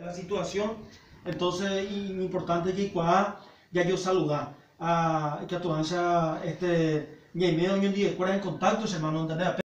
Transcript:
la situación. Entonces, importante que ya yo saludar a que tu ansia, mi medio en contacto, se mano entender